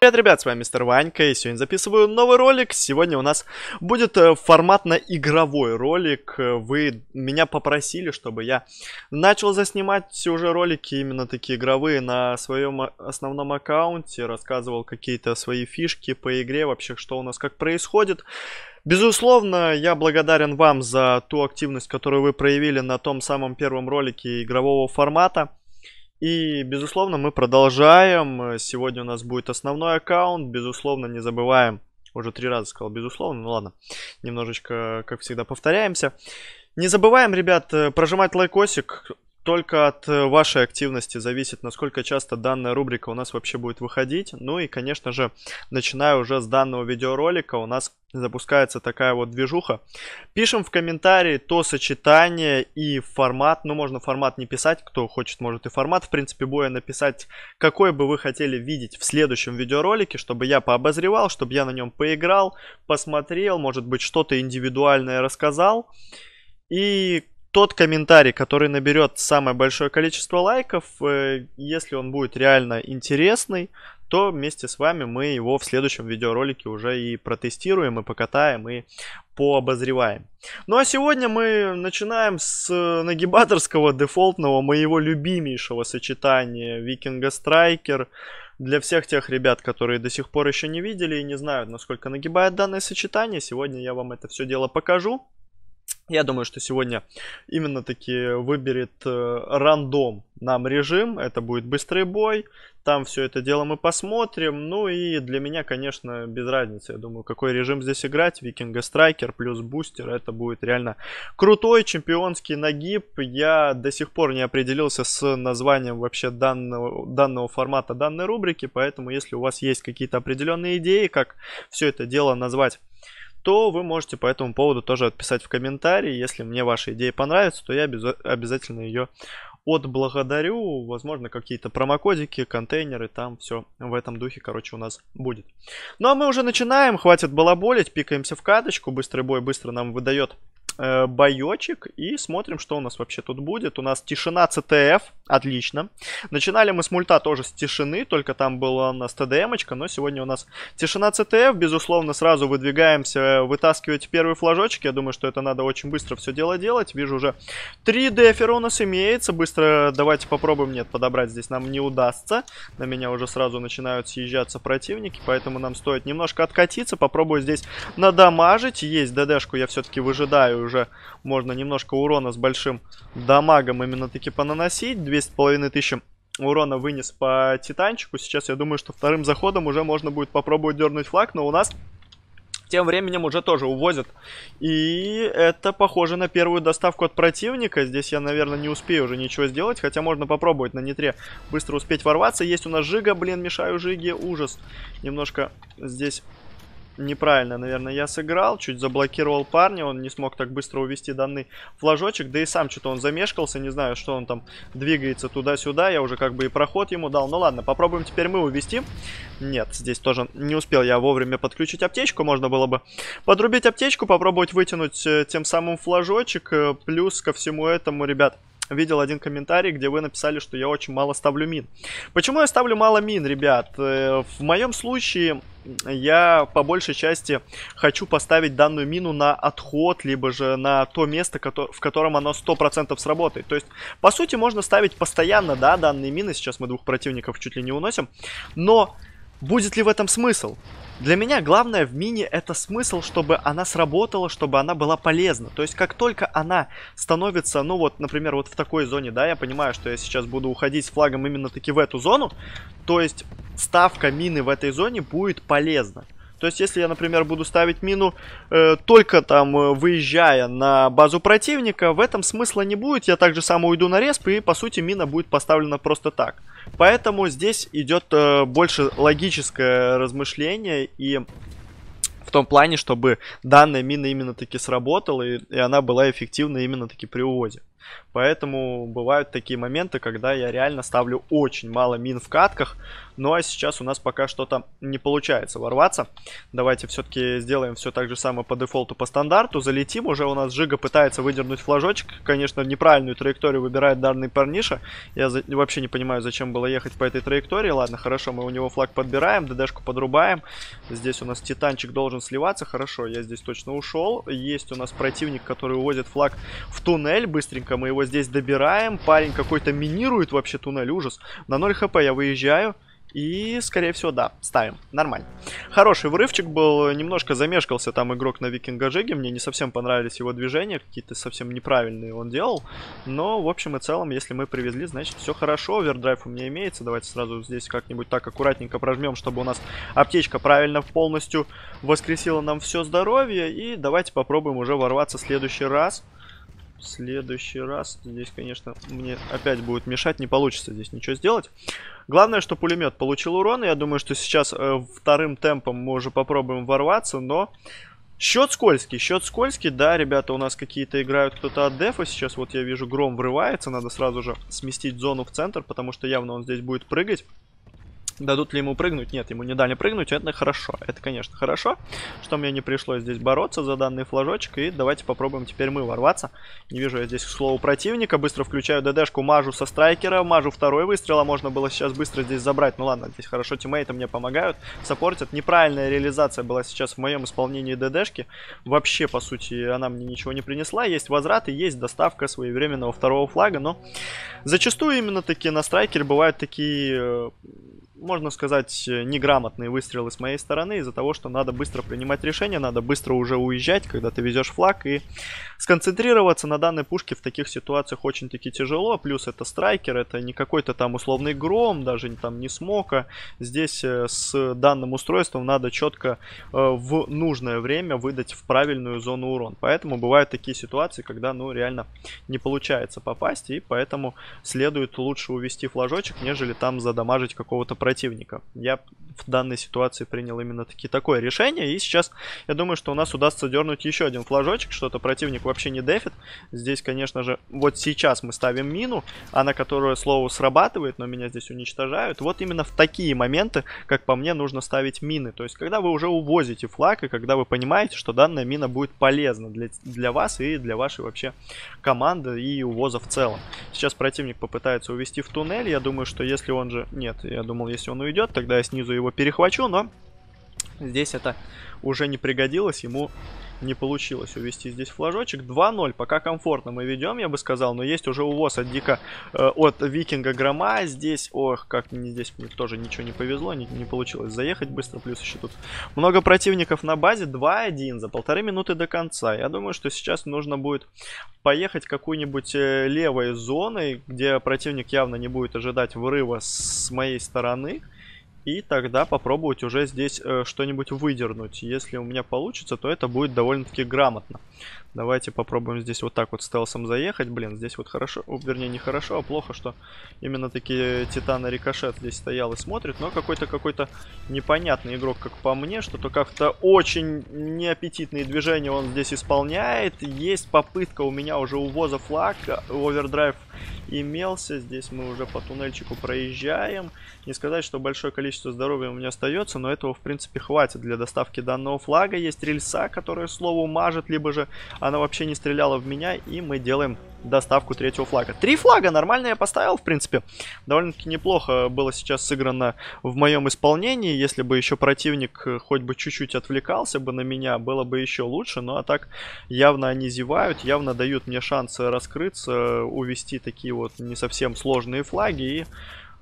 Привет, ребят, с вами Мистер Ванька, и сегодня записываю новый ролик. Сегодня у нас будет форматно-игровой ролик. Вы меня попросили, чтобы я начал заснимать уже ролики именно такие игровые на своем основном аккаунте. Рассказывал какие-то свои фишки по игре, вообще что у нас как происходит. Безусловно, я благодарен вам за ту активность, которую вы проявили на том самом первом ролике игрового формата. И, безусловно, мы продолжаем. Сегодня у нас будет основной аккаунт. Безусловно, не забываем. Уже 3 раза сказал безусловно. Ну ладно, немножечко, как всегда, повторяемся. Не забываем, ребят, прожимать лайкосик. Только от вашей активности зависит, насколько часто данная рубрика у нас вообще будет выходить. Ну и, конечно же, начиная уже с данного видеоролика, у нас запускается такая вот движуха. Пишем в комментарии то сочетание и формат. Ну, можно формат не писать, кто хочет, может и формат. В принципе, боя написать, какой бы вы хотели видеть в следующем видеоролике, чтобы я пообозревал, чтобы я на нем поиграл, посмотрел, может быть, что-то индивидуальное рассказал. И тот комментарий, который наберет самое большое количество лайков, если он будет реально интересный, то вместе с вами мы его в следующем видеоролике уже и протестируем, и покатаем, и пообозреваем. Ну а сегодня мы начинаем с нагибаторского дефолтного, моего любимейшего сочетания Викинга Страйкер. Для всех тех ребят, которые до сих пор еще не видели и не знают, насколько нагибает данное сочетание, сегодня я вам это все дело покажу. Я думаю, что сегодня именно таки выберет рандом нам режим. Это будет быстрый бой. Там все это дело мы посмотрим. Ну и для меня, конечно, без разницы. Я думаю, какой режим здесь играть. Викинга Страйкер плюс бустер. Это будет реально крутой чемпионский нагиб. Я до сих пор не определился с названием вообще данного формата, данной рубрики. Поэтому, если у вас есть какие-то определенные идеи, как все это дело назвать, то вы можете по этому поводу тоже отписать в комментарии. Если мне ваша идея понравится, то я обязательно ее отблагодарю. Возможно, какие-то промокодики, контейнеры, там все в этом духе, короче, у нас будет. Ну, а мы уже начинаем. Хватит балаболить, пикаемся в каточку. Быстрый бой быстро нам выдает боечек. И смотрим, что у нас вообще тут будет. У нас тишина ЦТФ. Отлично. Начинали мы с мульта тоже с тишины. Только там была у нас ТДМочка. Но сегодня у нас тишина ЦТФ. Безусловно, сразу выдвигаемся вытаскивать первый флажочек. Я думаю, что это надо очень быстро все дело делать. Вижу уже 3 дефера у нас имеется. Быстро давайте попробуем. Нет, подобрать здесь нам не удастся. На меня уже сразу начинают съезжаться противники. Поэтому нам стоит немножко откатиться. Попробую здесь надамажить. Есть ДДшку я все-таки выжидаю. Уже можно немножко урона с большим дамагом именно таки понаносить. 2500 урона вынес по титанчику. Сейчас я думаю, что вторым заходом уже можно будет попробовать дернуть флаг. Но у нас тем временем уже тоже увозят. И это похоже на первую доставку от противника. Здесь я, наверное, не успею уже ничего сделать. Хотя можно попробовать на нитре быстро успеть ворваться. Есть у нас Жига, блин, мешаю Жиге. Ужас. Немножко здесь неправильно, наверное, я сыграл. Чуть заблокировал парня. Он не смог так быстро увести данный флажочек. Да и сам что-то он замешкался. Не знаю, что он там двигается туда-сюда. Я уже как бы и проход ему дал. Ну ладно, попробуем теперь мы увести. Нет, здесь тоже не успел я вовремя подключить аптечку. Можно было бы подрубить аптечку, попробовать вытянуть тем самым флажочек. Плюс ко всему этому, ребят, видел один комментарий, где вы написали, что я очень мало ставлю мин. Почему я ставлю мало мин, ребят? В моем случае я по большей части хочу поставить данную мину на отход, либо же на то место, в котором оно 100% сработает. То есть, по сути, можно ставить постоянно, да, данные мины. Сейчас мы 2 противников чуть ли не уносим. Но будет ли в этом смысл? Для меня главное в мине это смысл, чтобы она сработала, чтобы она была полезна. То есть как только она становится, ну вот, например, вот в такой зоне, да, я понимаю, что я сейчас буду уходить с флагом именно таки в эту зону. То есть ставка мины в этой зоне будет полезна. То есть, если я, например, буду ставить мину только там выезжая на базу противника, в этом смысла не будет. Я также сам уйду на респ, и, по сути, мина будет поставлена просто так. Поэтому здесь идет больше логическое размышление и в том плане, чтобы данная мина именно таки сработала, и она была эффективна именно таки при увозе. Поэтому бывают такие моменты, когда я реально ставлю очень мало мин в катках. Ну а сейчас у нас пока что-то не получается ворваться. Давайте все-таки сделаем все так же самое по дефолту, по стандарту. Залетим, уже у нас Жига пытается выдернуть флажочек. Конечно, неправильную траекторию выбирает данный парниша. Я вообще не понимаю, зачем было ехать по этой траектории. Ладно, хорошо, мы у него флаг подбираем, ДДшку подрубаем. Здесь у нас Титанчик должен сливаться. Хорошо, я здесь точно ушел. Есть у нас противник, который уводит флаг в туннель. Быстренько мы его здесь добираем. Парень какой-то минирует вообще туннель, ужас. На 0 хп я выезжаю. И, скорее всего, да, ставим. Нормально. Хороший врывчик был. Немножко замешкался там игрок на Викинга Жиге. Мне не совсем понравились его движения. Какие-то совсем неправильные он делал. Но, в общем и целом, если мы привезли, значит, все хорошо. Овердрайв у меня имеется. Давайте сразу здесь как-нибудь так аккуратненько прожмем, чтобы у нас аптечка правильно полностью воскресила нам все здоровье. И давайте попробуем уже ворваться в следующий раз. Здесь, конечно, мне опять будет мешать. Не получится здесь ничего сделать. Главное, что пулемет получил урон. Я думаю, что сейчас вторым темпом мы уже попробуем ворваться. Но счет скользкий. Да, ребята, у нас какие-то играют кто-то от дефа. Сейчас вот я вижу, Гром врывается. Надо сразу же сместить зону в центр, потому что явно он здесь будет прыгать. Дадут ли ему прыгнуть? Нет, ему не дали прыгнуть. Это хорошо. Это, конечно, хорошо, что мне не пришлось здесь бороться за данный флажочек. И давайте попробуем теперь мы ворваться. Не вижу я здесь, к слову, противника. Быстро включаю ДДшку, мажу со страйкера. Мажу второй выстрел, а можно было сейчас быстро здесь забрать. Ну ладно, здесь хорошо тиммейты мне помогают, саппортят. Неправильная реализация была сейчас в моем исполнении ДДшки. Вообще, по сути, она мне ничего не принесла. Есть возврат и есть доставка своевременного второго флага. Но зачастую именно таки на страйкере бывают такие... можно сказать, неграмотные выстрелы с моей стороны из-за того, что надо быстро принимать решения, надо быстро уже уезжать, когда ты везешь флаг, и сконцентрироваться на данной пушке в таких ситуациях очень-таки тяжело, плюс это страйкер, это не какой-то там условный Гром, даже там не Смока, здесь с данным устройством надо четко в нужное время выдать в правильную зону урон, поэтому бывают такие ситуации, когда, ну, реально не получается попасть, и поэтому следует лучше увести флажочек, нежели там задамажить какого-то противника. Я в данной ситуации принял именно такое решение. И сейчас, я думаю, что у нас удастся дернуть еще один флажочек. Что-то противник вообще не дефит. Здесь, конечно же, вот сейчас мы ставим мину. Она, которая, слово, срабатывает, но меня здесь уничтожают. Вот именно в такие моменты, как по мне, нужно ставить мины. То есть, когда вы уже увозите флаг, и когда вы понимаете, что данная мина будет полезна для вас и для вашей вообще команды и увоза в целом. Сейчас противник попытается увести в туннель. Я думаю, что если он же... Нет, я думал, если он уйдет, тогда я снизу его перехвачу, но здесь это уже не пригодилось, ему не получилось увести здесь флажочек. 2-0, пока комфортно мы ведем, я бы сказал, но есть уже увоз от от Викинга Грома. Здесь, ох, как мне здесь тоже ничего не повезло, не получилось заехать быстро, плюс еще тут много противников на базе. 2-1 за 1,5 минуты до конца. Я думаю, что сейчас нужно будет поехать какой-нибудь левой зоной, где противник явно не будет ожидать врыва с моей стороны. И тогда попробовать уже здесь что-нибудь выдернуть. Если у меня получится, то это будет довольно-таки грамотно. Давайте попробуем здесь вот так вот стелсом заехать. Блин, здесь вот хорошо, вернее не хорошо, а плохо, что именно таки Титана Рикошет здесь стоял и смотрит. Но какой-то непонятный игрок, как по мне, что-то как-то очень неаппетитные движения он здесь исполняет. Есть попытка у меня уже увоза флага, овердрайв имелся. Здесь мы уже по туннельчику проезжаем. Не сказать, что большое количество здоровья у меня остается, но этого в принципе хватит для доставки данного флага. Есть рельса, которая, к слову, мажет, либо же она вообще не стреляла в меня, и мы делаем доставку третьего флага. 3 флага нормально я поставил, в принципе. Довольно-таки неплохо было сейчас сыграно в моем исполнении. Если бы еще противник хоть бы чуть-чуть отвлекался бы на меня, было бы еще лучше. Ну а так явно они зевают, явно дают мне шанс раскрыться, увести такие вот не совсем сложные флаги и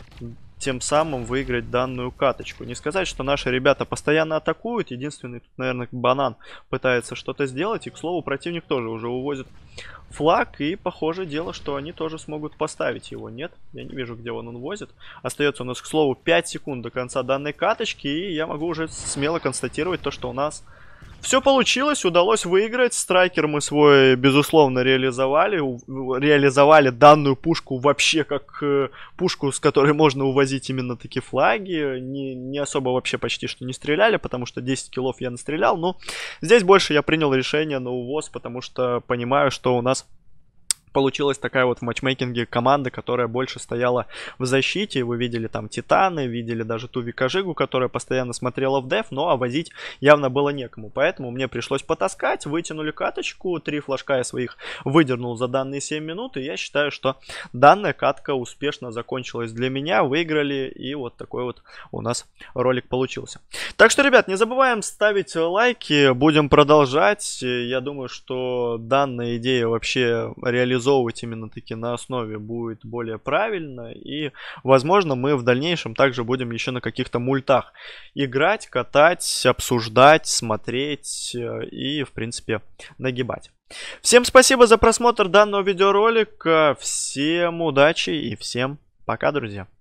тем самым выиграть данную каточку. Не сказать, что наши ребята постоянно атакуют. Единственный тут, наверное, банан пытается что-то сделать. И, к слову, противник тоже уже увозит флаг. И, похоже, дело, что они тоже смогут поставить его. Нет, я не вижу, где он увозит. Остается у нас, к слову, 5 секунд до конца данной каточки. И я могу уже смело констатировать то, что у нас... все получилось, удалось выиграть. Страйкер мы свой, безусловно, реализовали данную пушку вообще как пушку, с которой можно увозить именно такие флаги. Не особо вообще почти что не стреляли, потому что 10 киллов я настрелял. Но здесь больше я принял решение на увоз, потому что понимаю, что у нас Получилась такая вот в матчмейкинге команда, которая больше стояла в защите. Вы видели там Титаны, видели даже ту Викажигу, которая постоянно смотрела в деф, но а возить явно было некому. Поэтому мне пришлось потаскать, вытянули каточку, 3 флажка я своих выдернул за данные 7 минут. И я считаю, что данная катка успешно закончилась для меня, выиграли, и вот такой вот у нас ролик получился. Так что, ребят, не забываем ставить лайки, будем продолжать. Я думаю, что данная идея вообще реализовывать именно таки на основе будет более правильно, и возможно мы в дальнейшем также будем еще на каких-то мультах играть, катать, обсуждать, смотреть и в принципе нагибать. Всем спасибо за просмотр данного видеоролика, всем удачи и всем пока, друзья.